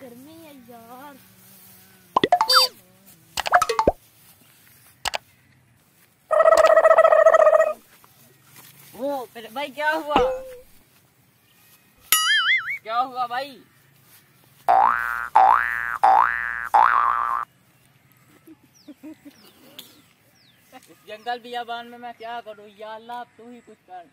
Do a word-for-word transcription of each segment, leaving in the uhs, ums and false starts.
गर्मी है यार। वो भाई क्या हुआ? क्या हुआ भाई? इस जंगल बियाबान में मैं क्या करूं? या अल्लाह तू ही कुछ कर।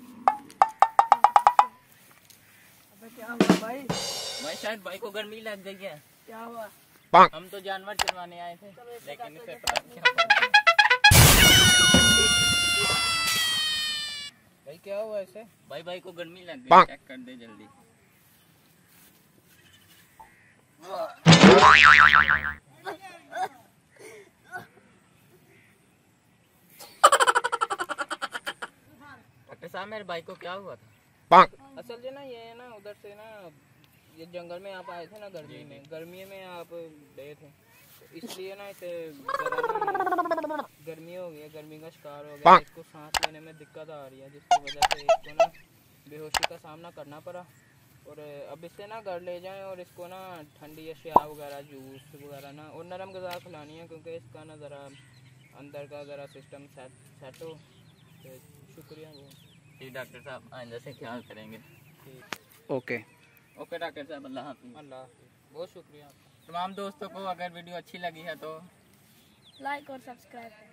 अबे क्या हुआ भाई? भाई शायद भाई को गर्मी लग गई है। क्या हुआ? हम तो जानवर चलवाने आए थे, लेकिन इसे पता नहीं भाई क्या हुआ ऐसे? भाई भाई को गर्मी लग गई, चेक कर दे जल्दी। डॉक्टर साहब मेरे भाई को क्या हुआ था? असल में ना ये ना उधर से ना ये जंगल में आप आए थे ना गर्मी में, गर्मी में आप गए थे तो इसलिए ना इसे गर्मी हो गई है, गर्मी का शिकार हो गया। इसको सांस लेने में दिक्कत आ रही है, जिसकी वजह से इसको ना बेहोशी का सामना करना पड़ा। और अब इसे ना घर ले जाएं और इसको ना ठंडी अशिया वगैरह, जूस वगैरह ना और नरम ग़िज़ा खिलानी है, क्योंकि इसका ना ज़रा अंदर का ज़रा सिस्टम सेट सेट हो। तो शुक्रिया बहुत। जी डॉक्टर साहब, आइंदा से ख्याल करेंगे। ओके ओके डॉक्टर साहब, अल्लाह हाफ़िज़। अल्लाह हाफ़िज़। बहुत शुक्रिया। तमाम दोस्तों को अगर वीडियो अच्छी लगी है तो लाइक और सब्सक्राइब।